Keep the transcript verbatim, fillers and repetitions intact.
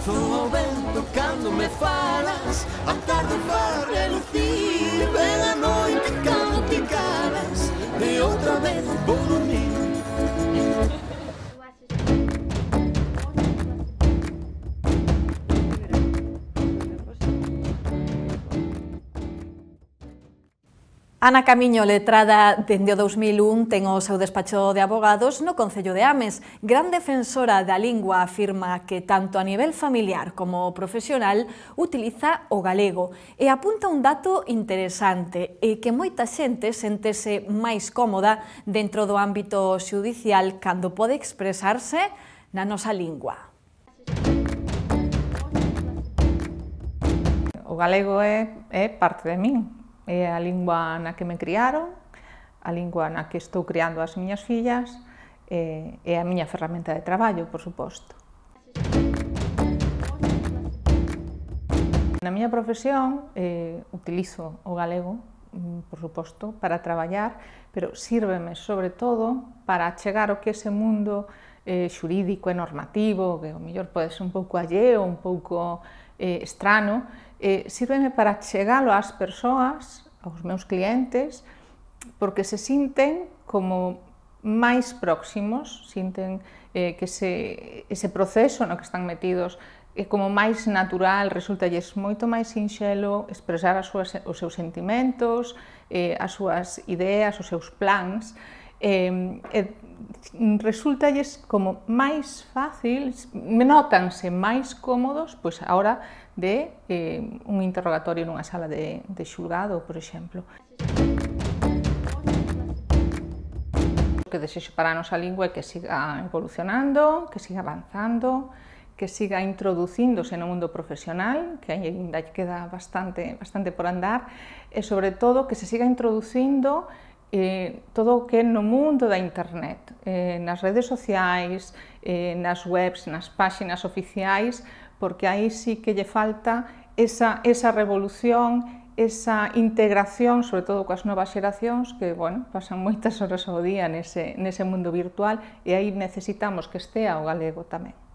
Soa o vento cando me falas, a tarde vai relucir. Ven a noite cando te calas, e outra vez vou dormir. Ana Camiño, letrada dende o dous mil un, ten o seu despacho de abogados no Concello de Ames. Gran defensora da lingua, afirma que tanto a nivel familiar como profesional utiliza o galego e apunta un dato interesante, e que moita xente séntese máis cómoda dentro do ámbito xudicial cando pode expresarse na nosa lingua. O galego é, é parte de min. É a lingua na que me criaron, a lingua na que estou criando as miñas fillas, e é a miña ferramenta de traballo, por suposto. Na miña profesión eh, utilizo o galego, por suposto, para traballar, pero sírveme sobre todo para chegar o que ese mundo eh, xurídico e normativo, que ao mellor pode ser un pouco alleo, un pouco eh, estrano, eh, sírveme para chegalo ás persoas, aos meus clientes, porque se sinten como máis próximos, sinten eh, que ese, ese proceso no que están metidos é como máis natural, resultalles moito máis sinxelo expresar as súas, os seus sentimentos, eh, as súas ideas, os seus plans, eh, eh, resultalles como máis fácil, notanse máis cómodos, pois a hora de eh, un interrogatorio nunha sala de, de xulgado, por exemplo. O que desexo para a nosa lingua é que siga evolucionando, que siga avanzando, que siga introducíndose no mundo profesional, que ainda queda bastante, bastante por andar, e sobre todo que se siga introducindo eh, todo o que é no mundo da internet, eh, nas redes sociais, eh, nas webs, nas páxinas oficiais, porque aí sí que lle falta esa, esa revolución, esa integración, sobre todo coas novas xeracións, que, bueno, pasan moitas horas ao día nese, nese mundo virtual, e aí necesitamos que estea o galego tamén.